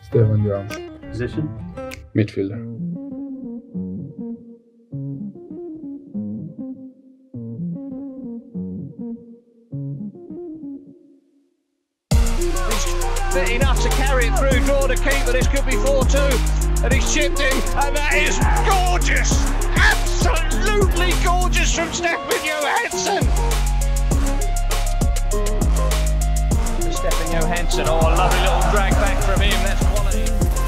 Stefan Johansen. Position? Midfielder. He's enough to carry it through, draw the keeper, this could be 4-2, and he's chipped in, and that is gorgeous! Absolutely gorgeous from Stefan Johansen! Stefan Johansen, oh, a lovely little drag back from him, that's quality.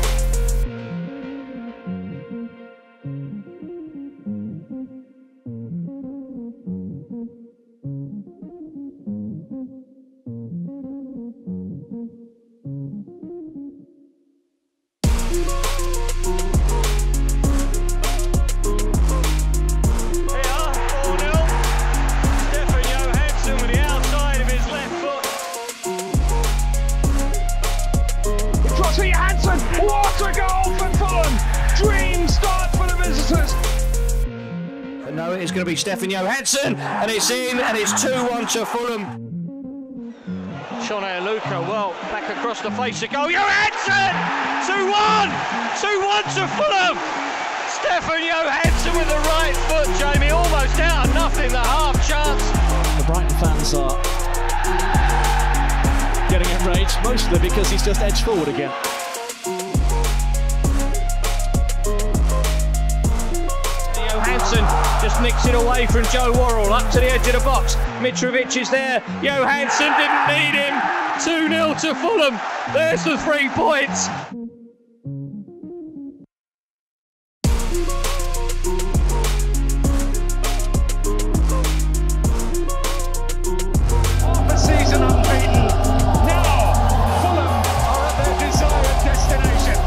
What a goal for Fulham! Dream start for the visitors! And no, it is going to be Stefan Johansen, and it's in, and it's 2-1 to Fulham. Antonee Robinson, well, back across the face to goal. Johansen! 2-1! 2-1 to Fulham! Stefan Johansen with the right foot, Jamie, almost out of nothing, the half chance. The Brighton fans are getting enraged, mostly because he's just edged forward again. Johansen just nicks it away from Joe Worrell up to the edge of the box. Mitrović is there. Johansen didn't need him. 2-0 to Fulham. There's the 3 points. Half a season unbeaten. Now Fulham are at their desired destination.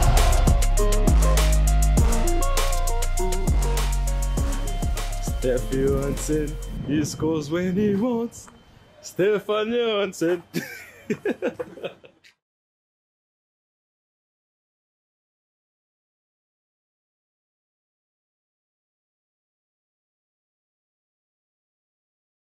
Stefan Johansen, he scores when he wants. Stefan Johansen.